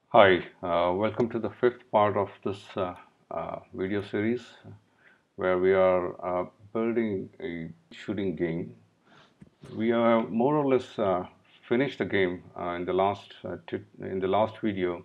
Hi, welcome to the fifth part of this video series where we are building a shooting game. We are more or less finished the game in the last video.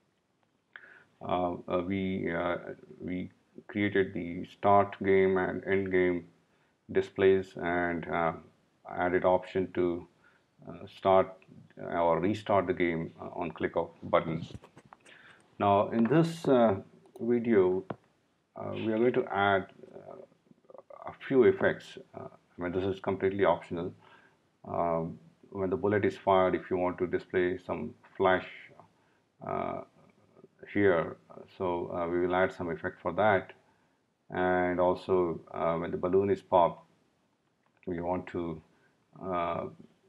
We created the start game and end game displays and added option to start or restart the game on click of buttons. Now in this video we are going to add a few effects. This is completely optional. When the bullet is fired, if you want to display some flash uh, here, so we will add some effect for that. And also when the balloon is popped, we want to uh,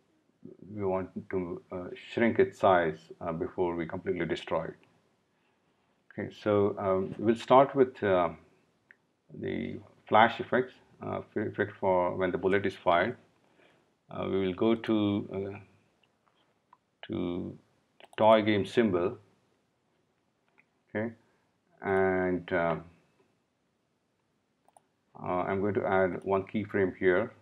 shrink its size before we completely destroy it. Okay, so we'll start with the flash effects, effect for when the bullet is fired. We will go to toy game symbol, okay, and I'm going to add one keyframe here,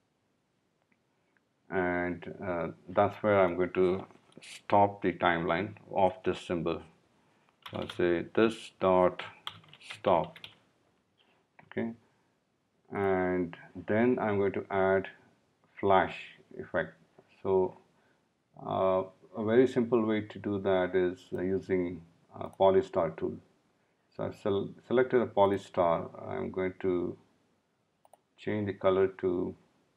and that's where I'm going to stop the timeline of this symbol. So I'll say this dot stop, okay, and then I'm going to add flash effect. So a very simple way to do that is using polystar tool. So I've selected a polystar. I'm going to change the color to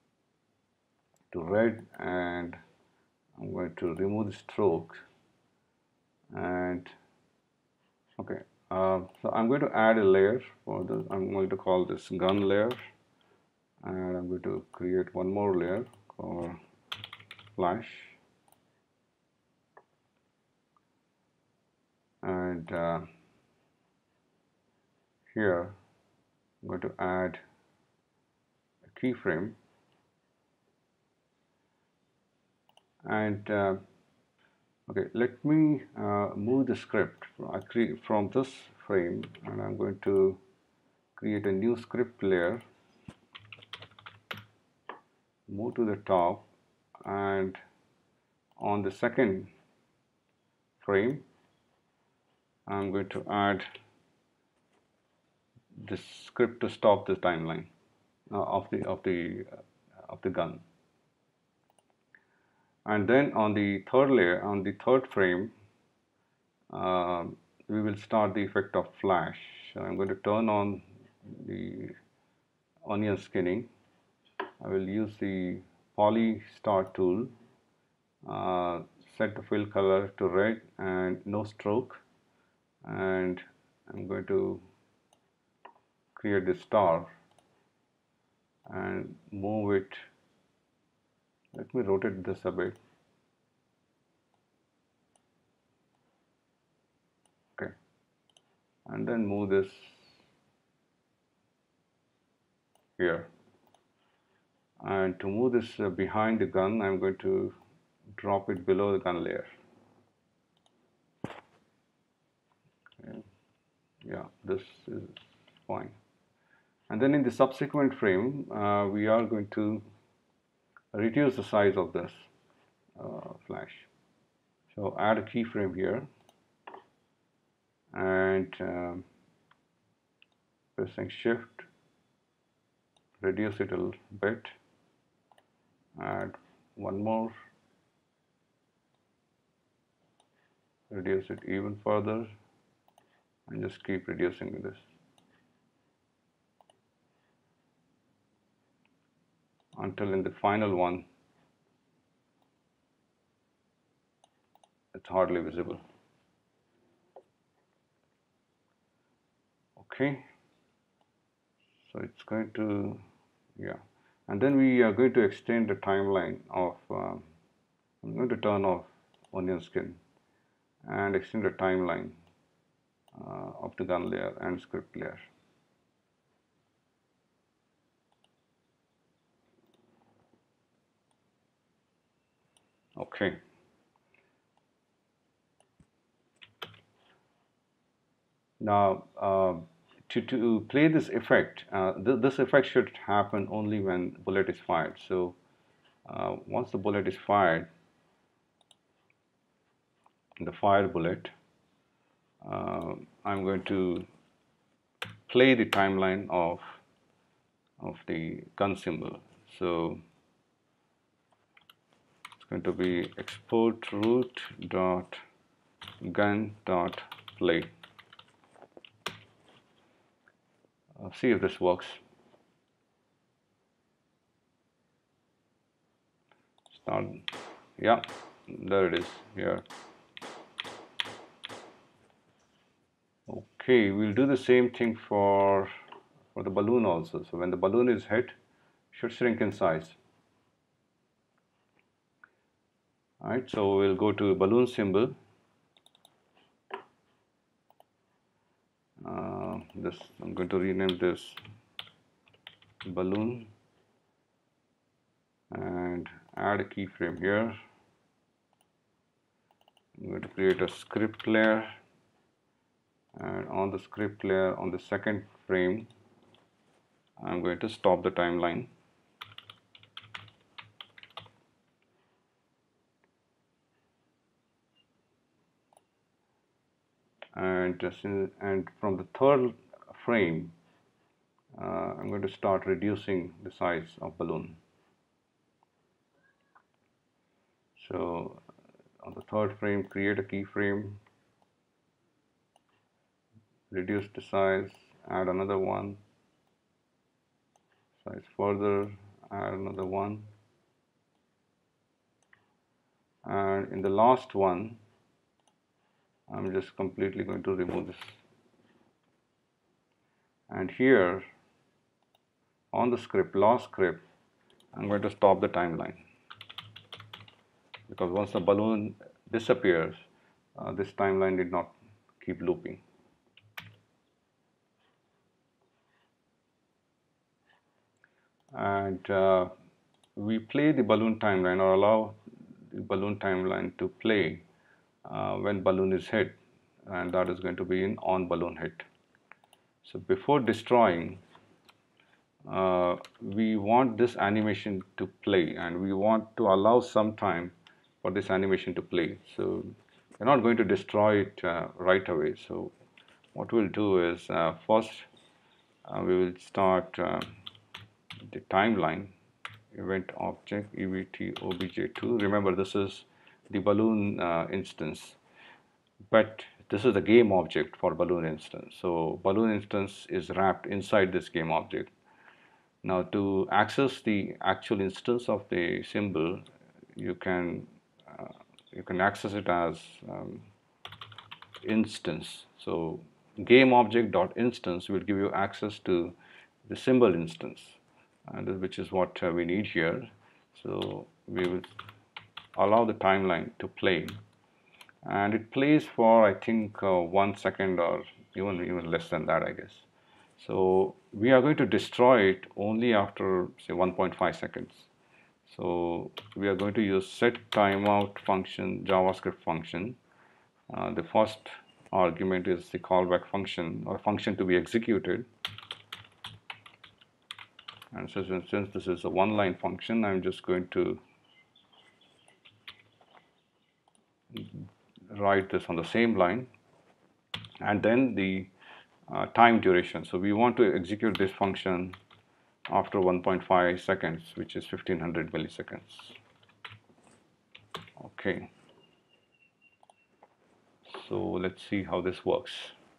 red, and I'm going to remove the strokes. And okay, so I'm going to add a layer for this. I'm going to call this gun layer, and I'm going to create one more layer called flash. And here I'm going to add a keyframe, and okay, let me move the script from this frame, and I'm going to create a new script layer, move to the top, and on the second frame I'm going to add this script to stop the timeline of the gun. And then on the third layer, on the third frame, we will start the effect of flash. So I'm going to turn on the onion skinning. I will use the polystar tool, set the fill color to red and no stroke, and I'm going to create the star and move it. Let me rotate this a bit. Okay, and then move this here. And to move this behind the gun, I'm going to drop it below the gun layer. Okay. Yeah, this is fine. And then in the subsequent frame, we are going to reduce the size of this flash. So add a keyframe here, and pressing shift, reduce it a little bit, add one more, reduce it even further, and just keep reducing this until in the final one it's hardly visible. Okay, so it's going to, yeah, and then we are going to extend the timeline of I'm going to turn off onion skin and extend the timeline of the gun layer and script layer. Okay, Now, to play this effect, this effect should happen only when bullet is fired. So once the bullet is fired, the fire bullet, I'm going to play the timeline of the gun symbol. So it's going to be export root dot gun dot play. See if this works. Start. Yeah, there it is here. Okay, we'll do the same thing for the balloon also. So when the balloon is hit, should shrink in size. All right, so we'll go to balloon symbol. This I'm going to rename this balloon and add a keyframe here. I'm going to create a script layer, and on the script layer, on the second frame, I'm going to stop the timeline. And from the third frame, I'm going to start reducing the size of balloon. So on the third frame, create a keyframe, reduce the size, add another one, size further, add another one, and in the last one, I'm just completely going to remove this. And here on the script, last script, I'm going to stop the timeline, because once the balloon disappears, this timeline did not keep looping. And we play the balloon timeline, or allow the balloon timeline to play when balloon is hit, and that is going to be in on balloon hit. So before destroying, we want this animation to play, and we want to allow some time for this animation to play. So we're not going to destroy it right away. So what we'll do is first we will start the timeline event object evt obj2. Remember, this is the balloon instance, but this is the game object for balloon instance. So balloon instance is wrapped inside this game object. Now to access the actual instance of the symbol, you can access it as instance. So game object dot instance will give you access to the symbol instance, and which is what we need here. So we will allow the timeline to play, and it plays for I think 1 second, or even less than that, I guess. So we are going to destroy it only after say 1.5 seconds. So we are going to use set timeout function, JavaScript function. The first argument is the callback function, or function to be executed. And so since this is a one-line function, I'm just going to write this on the same line, and then the time duration. So we want to execute this function after 1.5 seconds, which is 1500 milliseconds. Okay. So let's see how this works.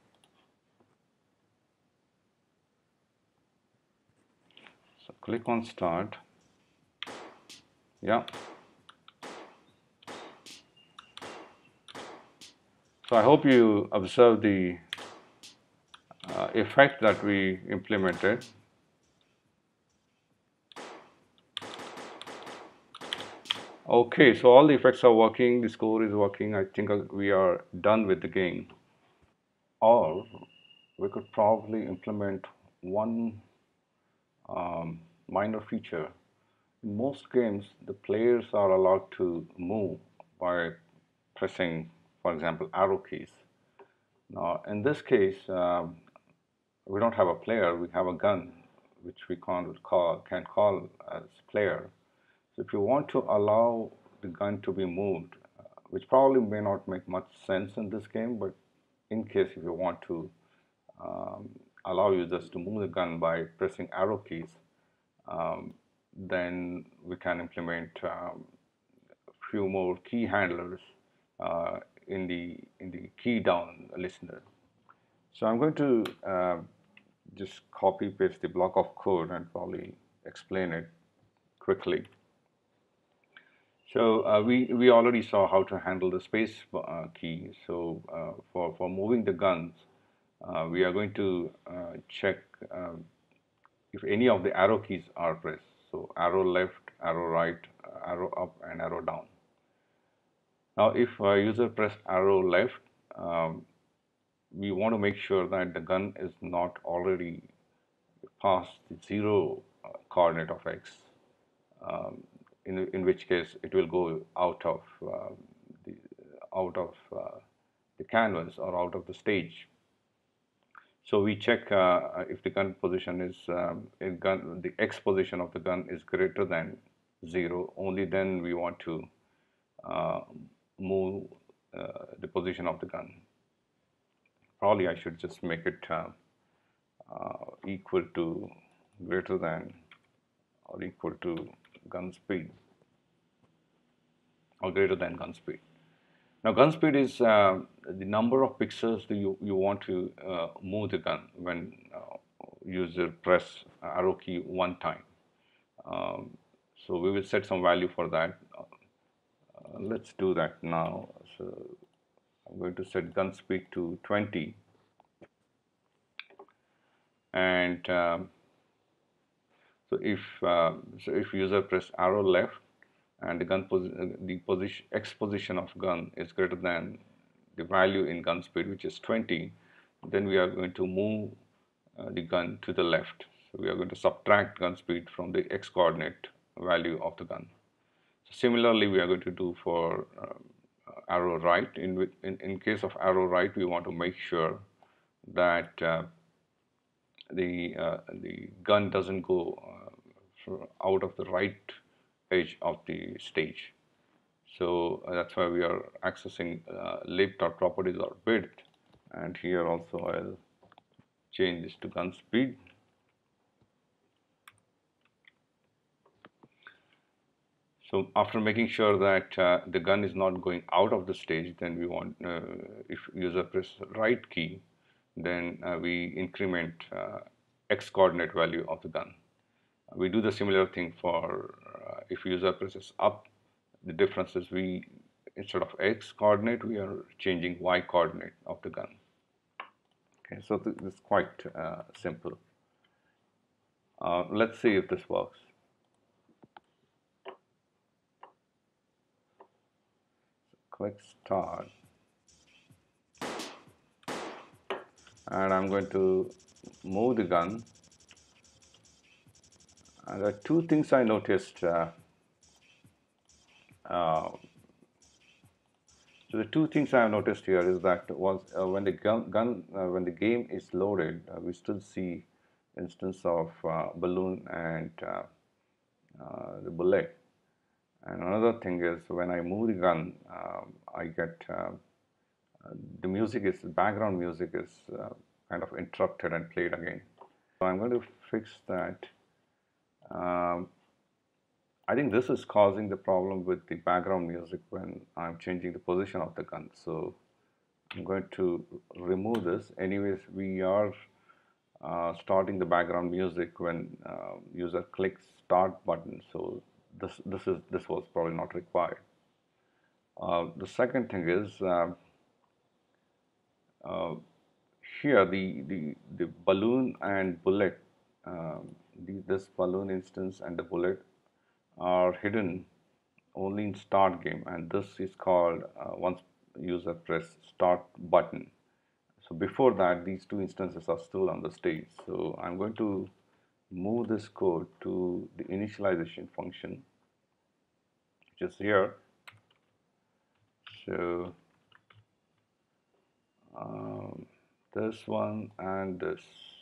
So click on start. Yeah. So I hope you observe the effect that we implemented. Okay, so all the effects are working, the score is working. I think we are done with the game. Or we could probably implement one minor feature. In most games, the players are allowed to move by pressing, for example, arrow keys. Now, in this case, we don't have a player, we have a gun, which we can call as player. So if you want to allow the gun to be moved, which probably may not make much sense in this game, but in case if you want to allow users to move the gun by pressing arrow keys, then we can implement a few more key handlers in the key down listener. So I'm going to just copy paste the block of code and probably explain it quickly. So we already saw how to handle the space key. So for moving the guns, we are going to check if any of the arrow keys are pressed. So arrow left, arrow right, arrow up, and arrow down. Now, if a user press arrow left, we want to make sure that the gun is not already past the 0 coordinate of x, in which case it will go out of the out of the canvas or out of the stage. So we check if the gun position is the x position of the gun is greater than 0. Only then we want to move the position of the gun. Probably I should just make it equal to, greater than, or equal to gun speed, or greater than gun speed. Now, gun speed is the number of pixels you want to move the gun when user press arrow key one time. So we will set some value for that. Let's do that now. So I'm going to set gun speed to 20, and so if user press arrow left and the position x position of gun is greater than the value in gun speed, which is 20, then we are going to move the gun to the left. So we are going to subtract gun speed from the x coordinate value of the gun. So similarly, we are going to do for arrow right. In case of arrow right, we want to make sure that the gun doesn't go out of the right edge of the stage. So that's why we are accessing lib.properties or bid, and here also I'll change this to gun speed. So after making sure that the gun is not going out of the stage, then we want, if user press right key, then we increment x coordinate value of the gun. We do the similar thing for if user presses up, the difference is instead of x coordinate, we are changing y coordinate of the gun. Okay, so this is quite simple. Let's see if this works. Click start, and I'm going to move the gun. And there are two things I noticed. So the two things I have noticed here is that when the game is loaded, we still see instance of balloon and the bullet. And another thing is when I move the gun, I get the background music is kind of interrupted and played again. So I'm going to fix that. I think this is causing the problem with the background music when I'm changing the position of the gun. So I'm going to remove this. Anyways, we are starting the background music when user clicks start button. So this was probably not required. The second thing is here the balloon and bullet, this balloon instance and the bullet are hidden only in start game, and this is called once user press start button. So before that, these two instances are still on the stage. So I'm going to move this code to the initialization function, which is here. So this one and this.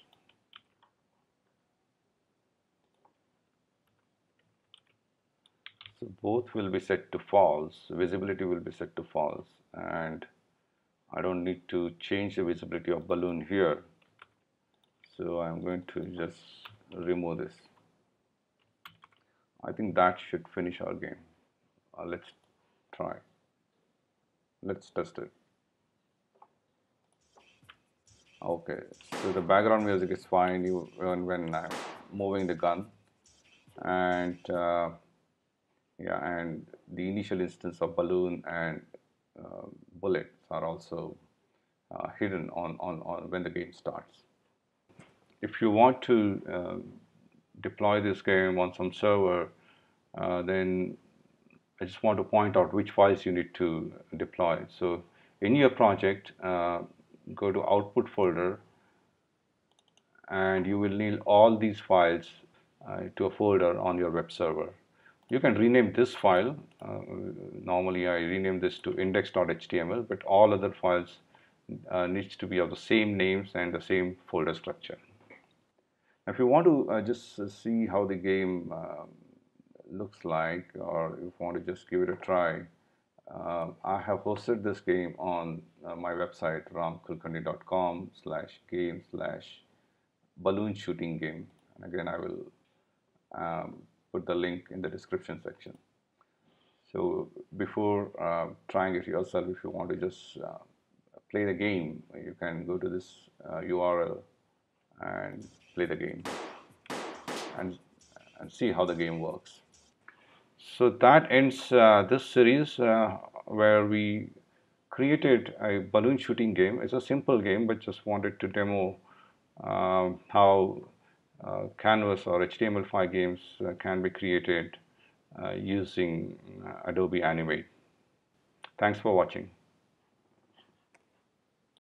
So both will be set to false, visibility will be set to false, and I don't need to change the visibility of balloon here. So I'm going to just remove this. I think that should finish our game. Let's try. Let's test it. Okay, so the background music is fine even when I'm moving the gun, and yeah, and the initial instance of balloon and bullets are also hidden on when the game starts. If you want to deploy this game on some server, then I just want to point out which files you need to deploy. So in your project, go to output folder, and you will need all these files to a folder on your web server. You can rename this file. Normally I rename this to index.html, but all other files needs to be of the same names and the same folder structure. If you want to just see how the game looks like, or if you want to just give it a try, I have hosted this game on my website ramkulkarni.com/game/balloon shooting game. And again, I will put the link in the description section. So before trying it yourself, if you want to just play the game, you can go to this URL and play the game and see how the game works. So that ends this series where we created a balloon shooting game. It's a simple game, but just wanted to demo how Canvas or HTML5 games can be created using Adobe Animate. Thanks for watching.